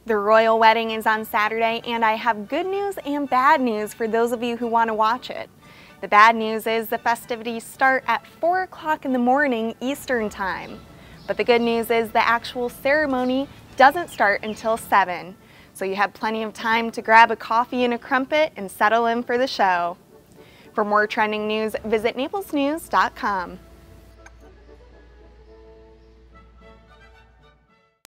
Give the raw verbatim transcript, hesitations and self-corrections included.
The royal wedding is on Saturday, and I have good news and bad news for those of you who want to watch it. The bad news is the festivities start at four o'clock in the morning Eastern Time. But the good news is the actual ceremony doesn't start until seven. So you have plenty of time to grab a coffee and a crumpet and settle in for the show. For more trending news, visit naples news dot com.